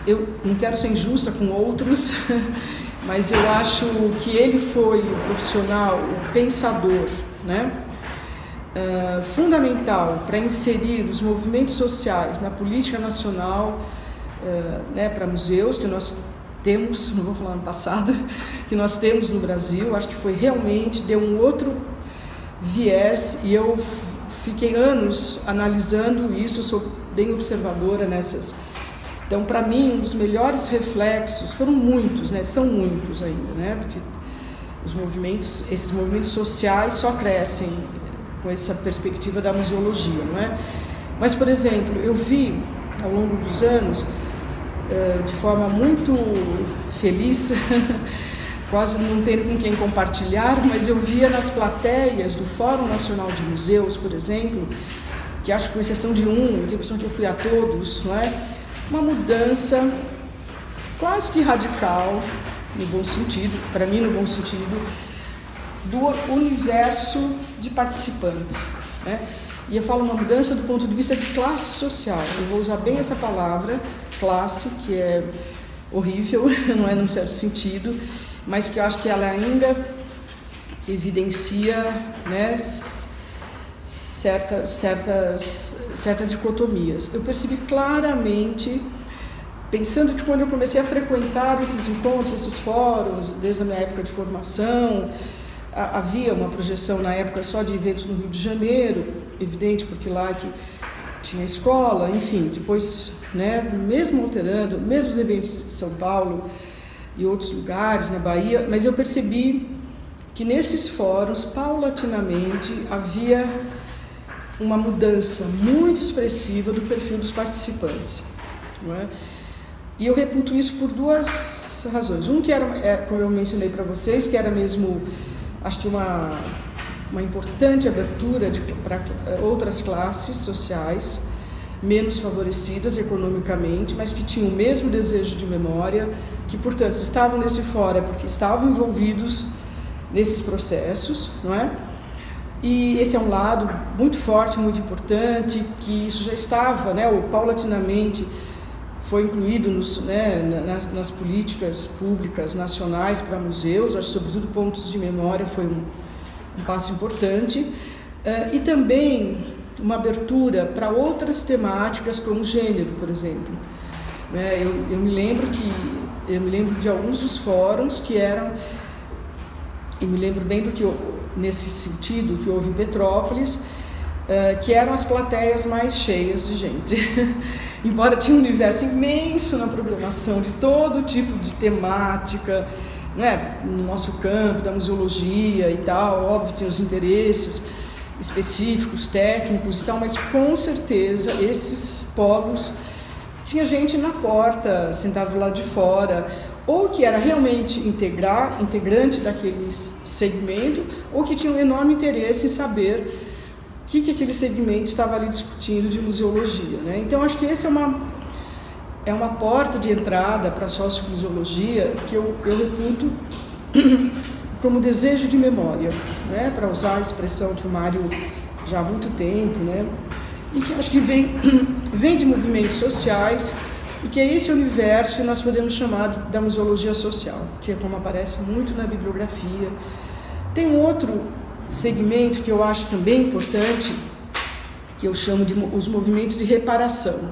eu não quero ser injusta com outros, mas eu acho que ele foi o profissional, o pensador, né? Uh, fundamental para inserir os movimentos sociais na política nacional, uh, né, para museus, que nós temos, não vou falar no passado, que nós temos no Brasil. Acho que foi realmente, deu um outro viés, e eu fiquei anos analisando isso, sou bem observadora nessas. Então, para mim, um dos melhores reflexos, foram muitos, né, são muitos ainda, né, porque os movimentos, esses movimentos sociais só crescem com essa perspectiva da museologia, não é? Mas, por exemplo, eu vi ao longo dos anos, de forma muito feliz, quase não tendo com quem compartilhar, mas eu via nas plateias do Fórum Nacional de Museus, por exemplo, que acho que com exceção de um, eu tenho a impressão que eu fui a todos, não é? Uma mudança quase que radical, no bom sentido, para mim no bom sentido, do universo de participantes, né? E eu falo uma mudança do ponto de vista de classe social. Eu vou usar bem essa palavra, classe, que é horrível, não é num certo sentido, mas que eu acho que ela ainda evidencia, né, certas, certas, certas dicotomias. Eu percebi claramente, pensando que quando eu comecei a frequentar esses encontros, esses fóruns, desde a minha época de formação, havia uma projeção na época só de eventos no Rio de Janeiro, evidente, porque lá que tinha escola, enfim, depois, né, mesmo alterando, mesmo os eventos de São Paulo e outros lugares, na Bahia, mas eu percebi que nesses fóruns, paulatinamente, havia uma mudança muito expressiva do perfil dos participantes, não é? E eu reputo isso por duas razões. Um que era, é, como eu mencionei para vocês, que era mesmo, acho que uma, uma importante abertura para outras classes sociais menos favorecidas economicamente, mas que tinham o mesmo desejo de memória, que, portanto, se estavam nesse fórum é porque estavam envolvidos nesses processos, não é? E esse é um lado muito forte, muito importante, que isso já estava, né, ou paulatinamente foi incluído nos, né, nas, nas políticas públicas nacionais para museus, acho que sobretudo pontos de memória foi um, um passo importante, uh, e também uma abertura para outras temáticas como gênero, por exemplo. É, eu, eu me lembro que eu me lembro de alguns dos fóruns que eram, e me lembro bem do que nesse sentido que houve em Petrópolis, uh, que eram as plateias mais cheias de gente. Embora tinha um universo imenso na programação de todo tipo de temática, né, no nosso campo da museologia e tal, óbvio, tinha os interesses específicos, técnicos e tal, mas com certeza esses polos tinha gente na porta, sentado do lado de fora, ou que era realmente integrar, integrante daquele segmento, ou que tinha um enorme interesse em saber o que, que aquele segmento estava ali discutindo de museologia, né? Então, acho que essa é uma, é uma porta de entrada para a sociomuseologia que eu, eu reputo como desejo de memória, né? Para usar a expressão que o Mário já há muito tempo, né? E que acho que vem, vem de movimentos sociais, e que é esse universo que nós podemos chamar da museologia social, que é como aparece muito na bibliografia. Tem um outro segmento que eu acho também importante, que eu chamo de os movimentos de reparação.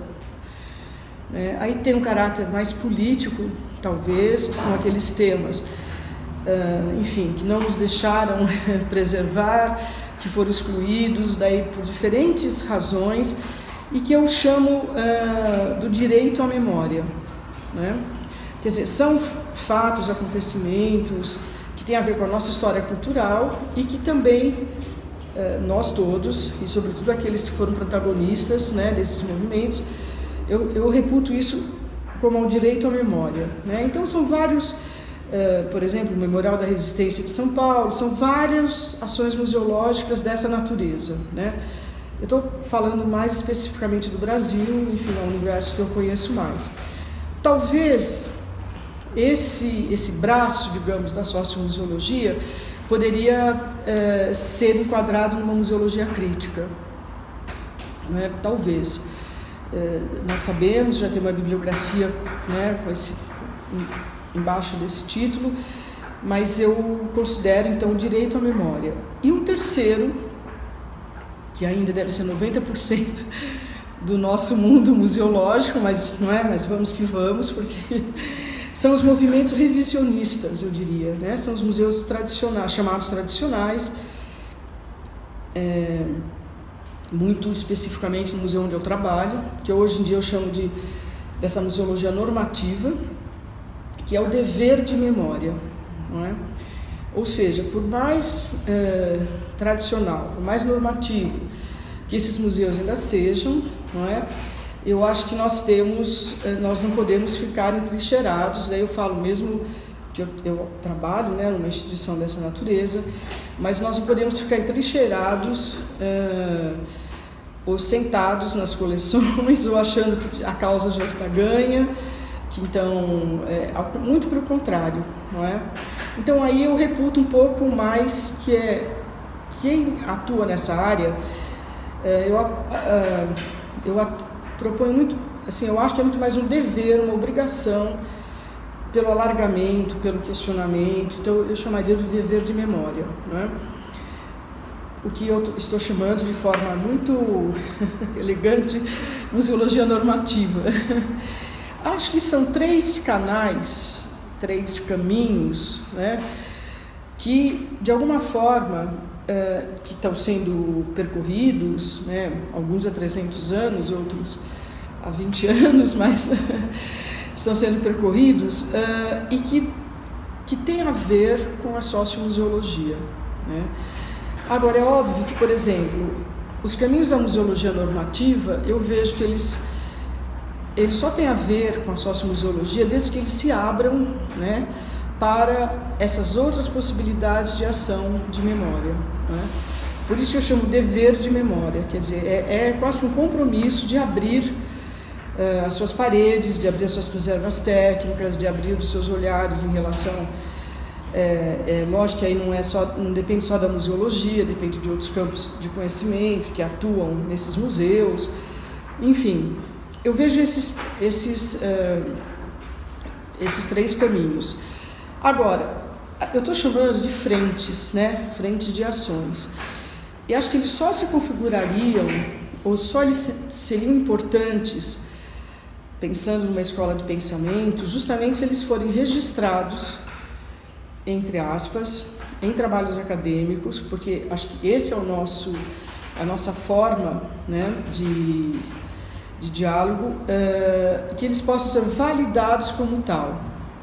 É, aí tem um caráter mais político, talvez, que são aqueles temas, uh, enfim, que não nos deixaram preservar, que foram excluídos daí por diferentes razões, e que eu chamo uh, do direito à memória, né? Quer dizer, são fatos, acontecimentos que têm a ver com a nossa história cultural e que também uh, nós todos, e sobretudo aqueles que foram protagonistas, né, desses movimentos, eu, eu reputo isso como um direito à memória, né? Então são vários, uh, por exemplo, o Memorial da Resistência de São Paulo, são várias ações museológicas dessa natureza, né? Eu estou falando mais especificamente do Brasil, enfim, é um universo que eu conheço mais. Talvez esse, esse braço, digamos, da sociomuseologia poderia é, ser enquadrado numa museologia crítica, não é? Talvez. nós sabemos, já tem uma bibliografia, né, com esse, embaixo desse título, mas eu considero então o direito à memória. E um terceiro, que ainda deve ser noventa por cento do nosso mundo museológico, mas não é, mas vamos que vamos, porque são os movimentos revisionistas, eu diria, né? São os museus tradicionais, chamados tradicionais, é, muito especificamente no museu onde eu trabalho, que hoje em dia eu chamo de dessa museologia normativa, que é o dever de memória, não é? Ou seja, por mais é, tradicional, por mais normativo que esses museus ainda sejam, não é? Eu acho que nós temos, nós não podemos ficar entrincheirados. Daí eu falo mesmo que eu, eu trabalho, né, numa instituição dessa natureza, mas nós não podemos ficar entrincheirados é, ou sentados nas coleções ou achando que a causa já está ganha. Que então, é, muito pelo contrário, não é? Então aí eu reputo um pouco mais que é quem atua nessa área, é, eu, é, eu proponho muito, assim, eu acho que é muito mais um dever, uma obrigação pelo alargamento, pelo questionamento. Então eu chamaria do dever de memória, não é? O que eu estou chamando de forma muito elegante, museologia normativa. Acho que são três canais, três caminhos, né, que de alguma forma é, que estão sendo percorridos, né, alguns há trezentos anos, outros há vinte anos, mas estão sendo percorridos é, e que, que tem a ver com a sociomuseologia, né. Agora, é óbvio que, por exemplo, os caminhos da museologia normativa, eu vejo que eles ele só tem a ver com a sociomuseologia desde que eles se abram, né, para essas outras possibilidades de ação de memória, né? Por isso que eu chamo dever de memória, quer dizer, é, é quase um compromisso de abrir uh, as suas paredes, de abrir as suas reservas técnicas, de abrir os seus olhares em relação... É, é, lógico que aí não, é só, não depende só da museologia, depende de outros campos de conhecimento que atuam nesses museus, enfim... Eu vejo esses, esses, uh, esses três caminhos. Agora, eu estou chamando de frentes, né? Frentes de ações. E acho que eles só se configurariam, ou só eles seriam importantes, pensando numa escola de pensamento, justamente se eles forem registrados, entre aspas, em trabalhos acadêmicos, porque acho que esse é o nosso, a nossa forma, né, de... de diálogo, uh, que eles possam ser validados como tal.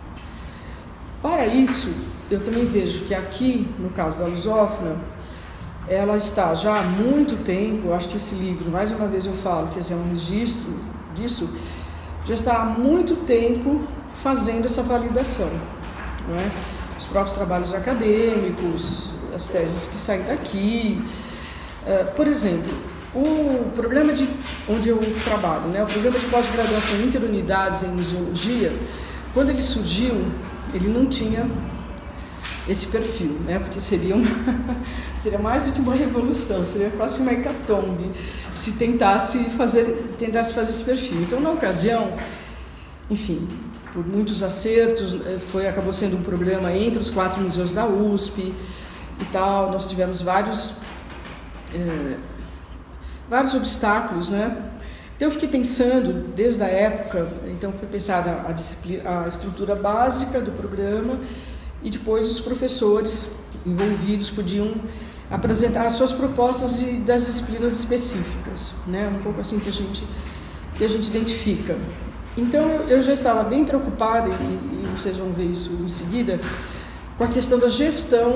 Para isso, eu também vejo que aqui, no caso da lusófona, ela está já há muito tempo, eu acho que esse livro, mais uma vez eu falo, que é um registro disso, já está há muito tempo fazendo essa validação, não é? Os próprios trabalhos acadêmicos, as teses que saem daqui, uh, por exemplo, o programa de, onde eu trabalho, né, o programa de pós-graduação em interunidades em museologia, quando ele surgiu, ele não tinha esse perfil, né, porque seria, uma, seria mais do que uma revolução, seria quase uma hecatombe se tentasse fazer, tentasse fazer esse perfil. Então, na ocasião, enfim, por muitos acertos, foi, acabou sendo um programa entre os quatro museus da U S P e tal, nós tivemos vários... É, vários obstáculos, né? Então eu fiquei pensando, desde a época, então foi pensada a, disciplina, a estrutura básica do programa e depois os professores envolvidos podiam apresentar as suas propostas de, das disciplinas específicas, né? Um pouco assim que a gente, que a gente identifica. Então eu, eu já estava bem preocupada, e, e vocês vão ver isso em seguida, com a questão da gestão.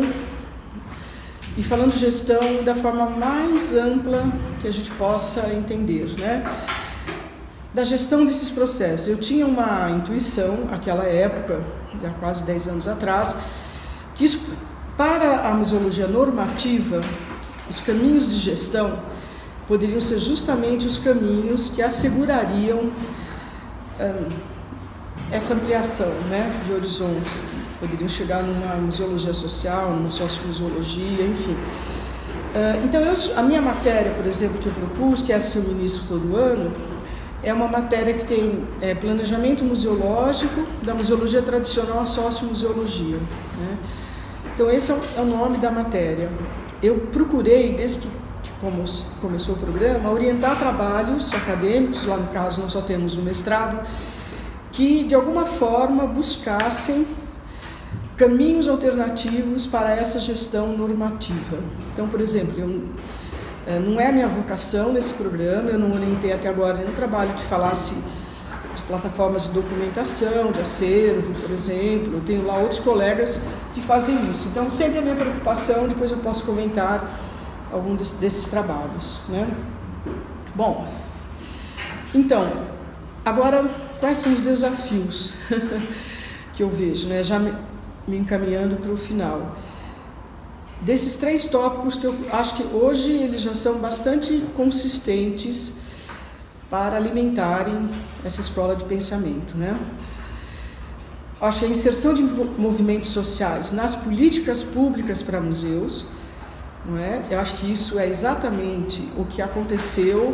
E falando de gestão da forma mais ampla que a gente possa entender, né? Da gestão desses processos. Eu tinha uma intuição, naquela época, já quase dez anos atrás, que isso, para a museologia normativa, os caminhos de gestão poderiam ser justamente os caminhos que assegurariam hum, essa ampliação, né, de horizontes. Poderiam chegar numa museologia social, numa sociomuseologia, enfim. Uh, então, eu, a minha matéria, por exemplo, que eu propus, que é essa que eu ministro todo ano, é uma matéria que tem é, planejamento museológico, da museologia tradicional à sociomuseologia, né? Então esse é o nome da matéria. Eu procurei, desde que, que como começou o programa, orientar trabalhos acadêmicos, lá no caso nós só temos o mestrado, que de alguma forma buscassem caminhos alternativos para essa gestão normativa. Então, por exemplo, eu, não é a minha vocação nesse programa, eu não orientei até agora nenhum trabalho que falasse de plataformas de documentação, de acervo, por exemplo. Eu tenho lá outros colegas que fazem isso. Então, sempre a minha preocupação, depois eu posso comentar algum desses trabalhos, né? Bom, então, agora, quais são os desafios que eu vejo, né? Já me, me encaminhando para o final. Desses três tópicos que eu acho que hoje eles já são bastante consistentes para alimentarem essa escola de pensamento, né? Acho que a inserção de movimentos sociais nas políticas públicas para museus, não é? Eu acho que isso é exatamente o que aconteceu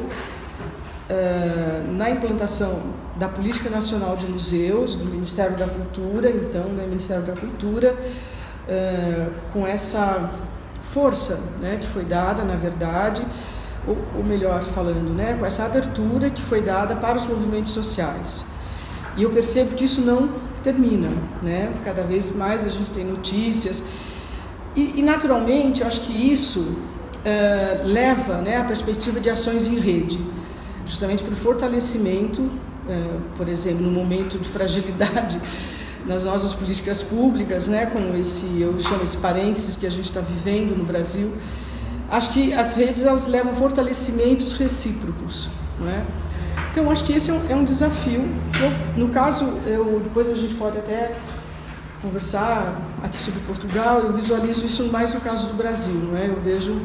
uh, na implantação da Política Nacional de Museus, do Ministério da Cultura, então, né, Ministério da Cultura, uh, com essa força, né, que foi dada, na verdade, ou, ou melhor falando, né, com essa abertura que foi dada para os movimentos sociais. E eu percebo que isso não termina, né? Cada vez mais a gente tem notícias e, e naturalmente, eu acho que isso uh, leva, né, a perspectiva de ações em rede, justamente para o fortalecimento, uh, por exemplo, no momento de fragilidade nas nossas políticas públicas, né, com esse, eu chamo esse parênteses que a gente está vivendo no Brasil. Acho que as redes, elas levam fortalecimentos recíprocos, não é? Então, acho que esse é um, é um desafio. Eu, no caso, eu, depois a gente pode até conversar aqui sobre Portugal, eu visualizo isso mais no caso do Brasil, não é? Eu vejo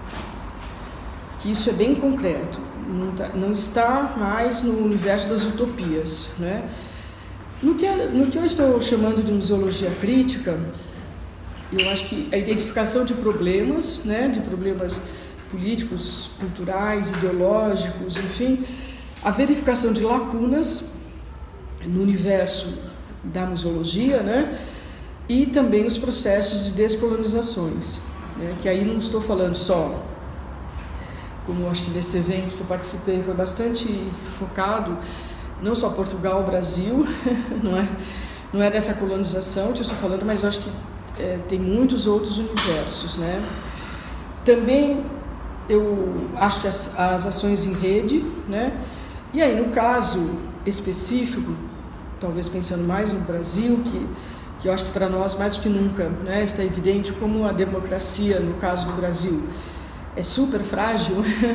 que isso é bem concreto, não, tá, não está mais no universo das utopias, né? No que, no que eu estou chamando de museologia crítica, eu acho que a identificação de problemas, né, de problemas políticos, culturais, ideológicos, enfim, a verificação de lacunas no universo da museologia, né, e também os processos de descolonizações, né, que aí não estou falando só, como eu acho que nesse evento que eu participei foi bastante focado, não só Portugal, Brasil, não é, não é dessa colonização que eu estou falando, mas eu acho que é, tem muitos outros universos, né. Também eu acho que as, as ações em rede, né, e aí no caso específico, talvez pensando mais no Brasil, que, que eu acho que para nós mais do que nunca, né, está evidente como a democracia, no caso do Brasil, é super frágil.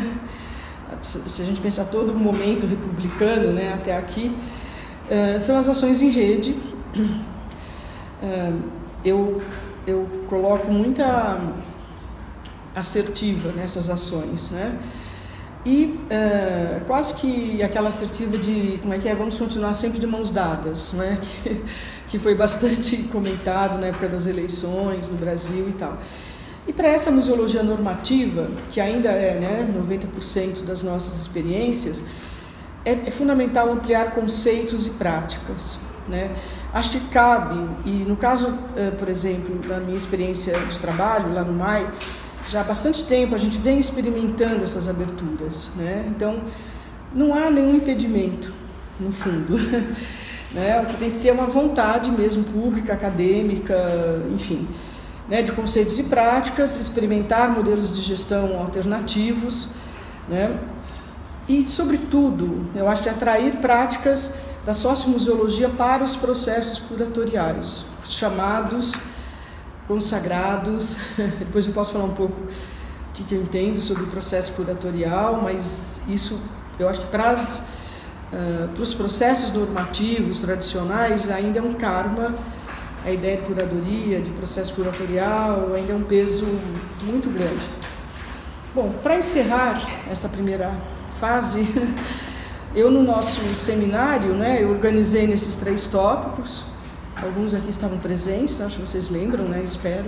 Se a gente pensar todo o momento republicano, né, até aqui, uh, são as ações em rede. Uh, eu, eu coloco muita assertiva nessas ações, né? E uh, quase que aquela assertiva de, como é que é, vamos continuar sempre de mãos dadas, né? Que, que foi bastante comentado na época das eleições no Brasil e tal. E para essa museologia normativa, que ainda é, né, noventa por cento das nossas experiências, é, é fundamental ampliar conceitos e práticas, né? Acho que cabe, e no caso, uh, por exemplo, da minha experiência de trabalho lá no M A I, já há bastante tempo a gente vem experimentando essas aberturas, né? Então, não há nenhum impedimento, no fundo, né? O que tem que ter é uma vontade mesmo pública, acadêmica, enfim, né? De conceitos e práticas, experimentar modelos de gestão alternativos, né? E, sobretudo, eu acho que atrair práticas da sociomuseologia para os processos curatoriais, os chamados consagrados. Depois eu posso falar um pouco o que, que eu entendo sobre o processo curatorial, mas isso eu acho que para, as, uh, para os processos normativos tradicionais ainda é um karma, a ideia de curadoria, de processo curatorial, ainda é um peso muito grande. Bom, para encerrar essa primeira fase, eu no nosso seminário, né, eu organizei nesses três tópicos. Alguns aqui estavam presentes, acho que vocês lembram, né? Espero.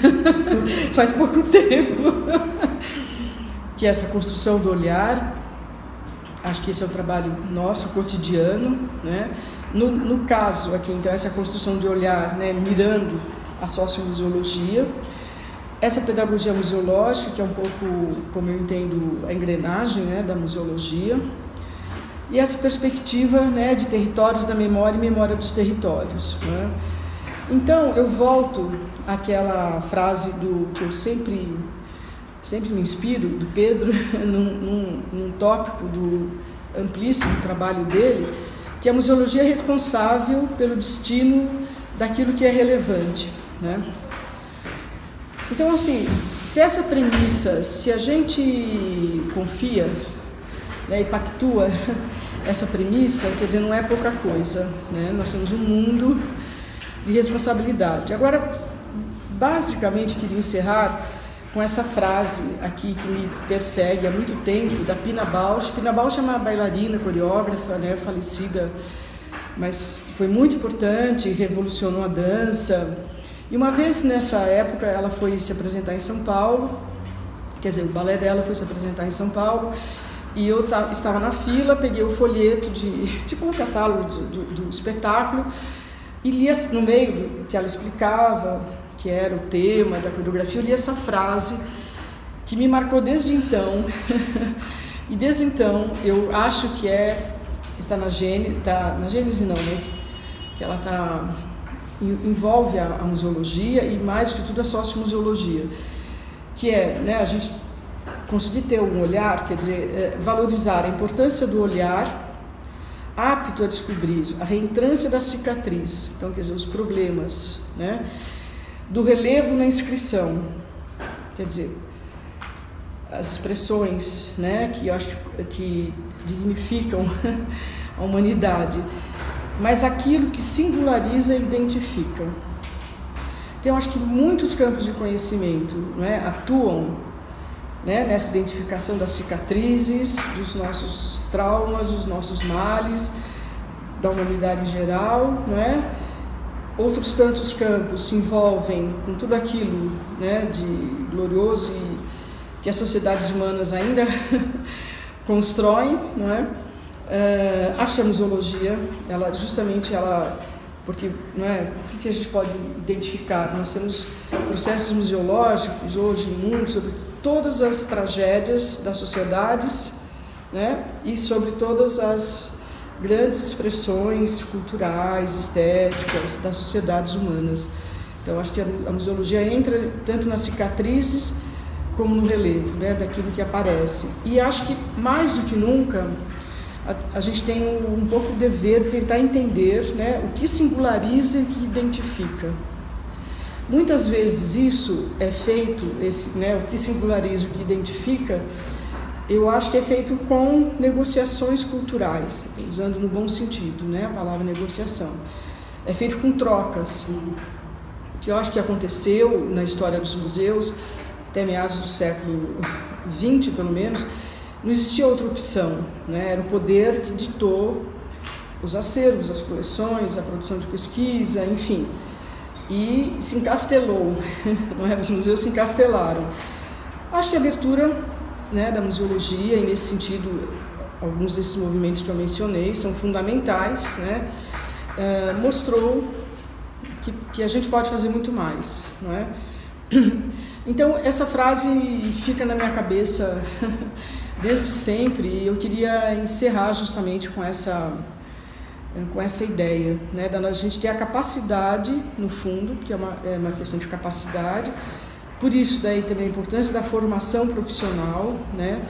Faz pouco tempo. Que é essa construção do olhar, acho que esse é um trabalho nosso, cotidiano, né? No, no caso aqui, então, essa construção de olhar, né, mirando a sociomuseologia, essa pedagogia museológica, que é um pouco, como eu entendo, a engrenagem, né, da museologia, e essa perspectiva, né, de territórios da memória e memória dos territórios, né? Então, eu volto àquela frase do, que eu sempre, sempre me inspiro, do Pedro, num, num, num tópico do amplíssimo trabalho dele, que a museologia é responsável pelo destino daquilo que é relevante, né? Então, assim, se essa premissa, se a gente confia, né, e pactua essa premissa, quer dizer, não é pouca coisa, né? Nós temos um mundo de responsabilidade. Agora, basicamente, eu queria encerrar com essa frase aqui que me persegue há muito tempo, da Pina Bausch. Pina Bausch é uma bailarina, coreógrafa, né, falecida, mas foi muito importante, revolucionou a dança. E uma vez nessa época ela foi se apresentar em São Paulo, quer dizer, o balé dela foi se apresentar em São Paulo, e eu estava na fila, peguei o folheto, de tipo um catálogo do, do, do espetáculo, e li no meio do que ela explicava, que era o tema da coreografia, eu li essa frase que me marcou desde então. E desde então eu acho que é, está na gênese, está na gênese não, mas que ela está, envolve a, a museologia e mais do que tudo a sociomuseologia, que é, né, a gente conseguir ter um olhar, quer dizer, é, valorizar a importância do olhar apto a descobrir a reentrância da cicatriz, então, quer dizer, os problemas, né, do relevo na inscrição, quer dizer, as expressões, né, que eu acho que dignificam a humanidade, mas aquilo que singulariza e identifica. Então, eu acho que muitos campos de conhecimento, né, atuam, né, nessa identificação das cicatrizes, dos nossos traumas, dos nossos males, da humanidade em geral, né? Outros tantos campos se envolvem com tudo aquilo, né, de glorioso e que as sociedades humanas ainda constroem, não é? Uh, acho que a museologia, ela justamente ela, porque, não é, o que a gente pode identificar? Nós temos processos museológicos hoje no mundo sobre todas as tragédias das sociedades, né, e sobre todas as grandes expressões culturais, estéticas das sociedades humanas. Então, acho que a museologia entra tanto nas cicatrizes como no relevo, né, daquilo que aparece. E acho que, mais do que nunca, a, a gente tem um, um pouco o dever de tentar entender, né, o que singulariza e que identifica. Muitas vezes isso é feito, esse, né, o que singulariza, o que identifica, eu acho que é feito com negociações culturais, usando no bom sentido, né, a palavra negociação. É feito com trocas, o que eu acho que aconteceu na história dos museus, até meados do século vinte, pelo menos, não existia outra opção, né, era o poder que ditou os acervos, as coleções, a produção de pesquisa, enfim, e se encastelou, não é? Os museus se encastelaram. Acho que a abertura, né, da museologia, e nesse sentido, alguns desses movimentos que eu mencionei são fundamentais, né, uh, mostrou que, que a gente pode fazer muito mais, não é? Então, essa frase fica na minha cabeça desde sempre, e eu queria encerrar justamente com essa, com essa ideia, né, da gente ter a capacidade, no fundo, que é uma, é uma questão de capacidade. Por isso, daí também a importância da formação profissional, né,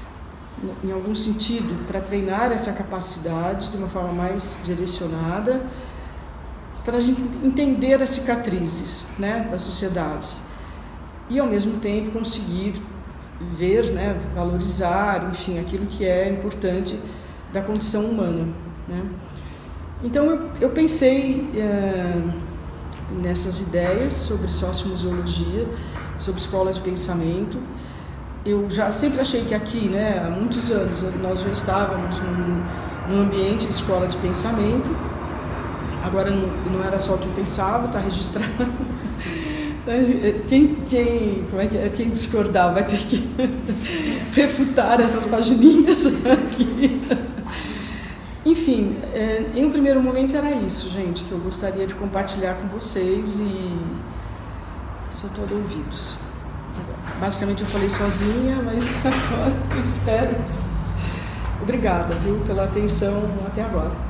em algum sentido, para treinar essa capacidade de uma forma mais direcionada, para a gente entender as cicatrizes, né, das sociedades e, ao mesmo tempo, conseguir ver, né, valorizar, enfim, aquilo que é importante da condição humana, né. Então, eu, eu pensei é, nessas ideias sobre sociomuseologia, sobre escola de pensamento. Eu já sempre achei que aqui, né, há muitos anos, nós já estávamos num, num ambiente de escola de pensamento. Agora não, não era só o que eu pensava, está registrado, Quem, quem, como é que é? Quem discordar vai ter que refutar essas pagininhas aqui. Enfim, em um primeiro momento era isso, gente, que eu gostaria de compartilhar com vocês e sou todo ouvidos. Basicamente eu falei sozinha, mas agora eu espero. Obrigada, viu, pela atenção até agora.